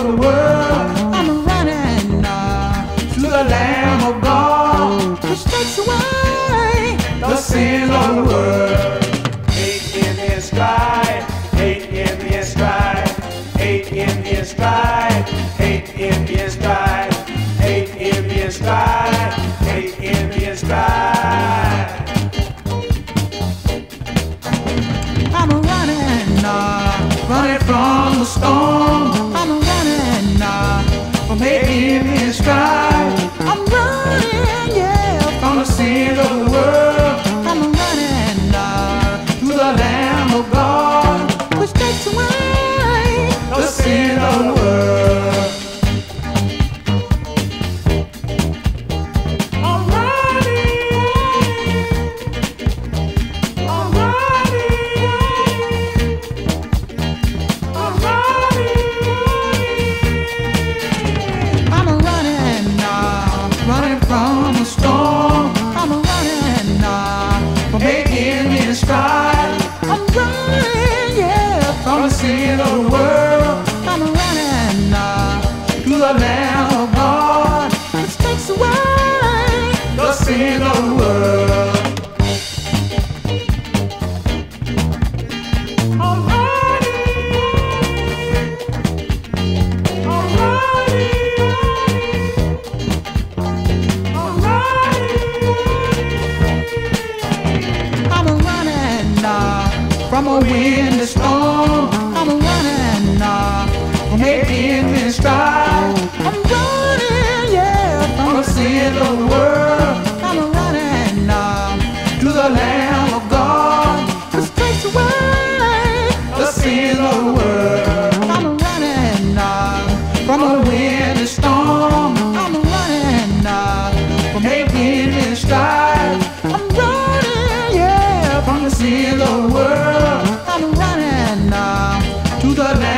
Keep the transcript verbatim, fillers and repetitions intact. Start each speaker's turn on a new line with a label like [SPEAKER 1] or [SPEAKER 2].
[SPEAKER 1] of the world. I'm running uh, to the Lamb of God, which takes away the sins of the world. Hate in his stride, hate in his stride, hate in his stride, hate in his stride, hate in his stride, hate in his stride. I'm running, uh, running from the storm. I'm running uh, from hate in his stride. I'm running, yeah, from the sins of the world. I'm running uh, to the Lamb of God, which takes away the sin of the world. I'm running, I'm running, I'm running. I'm running, uh, running from the storm. I'm running uh, from hate in his stride. I'm running, yeah, from the sin of the world. I'm running uh, to the Lamb of God, which takes away the sin of the world. I'm running, I'm running, I'm running. I'm running uh, from a windy storm. I'm running uh, from hate in his stride. I'm running, yeah, from the sin of the world. I'm running uh, to the Lamb of God, which takes away the sin of the world. I'm running uh, from a windy storm. I'm running uh, from hate in his stride. I'm running, yeah, from the sin of the world. I'm running uh, to the Lamb.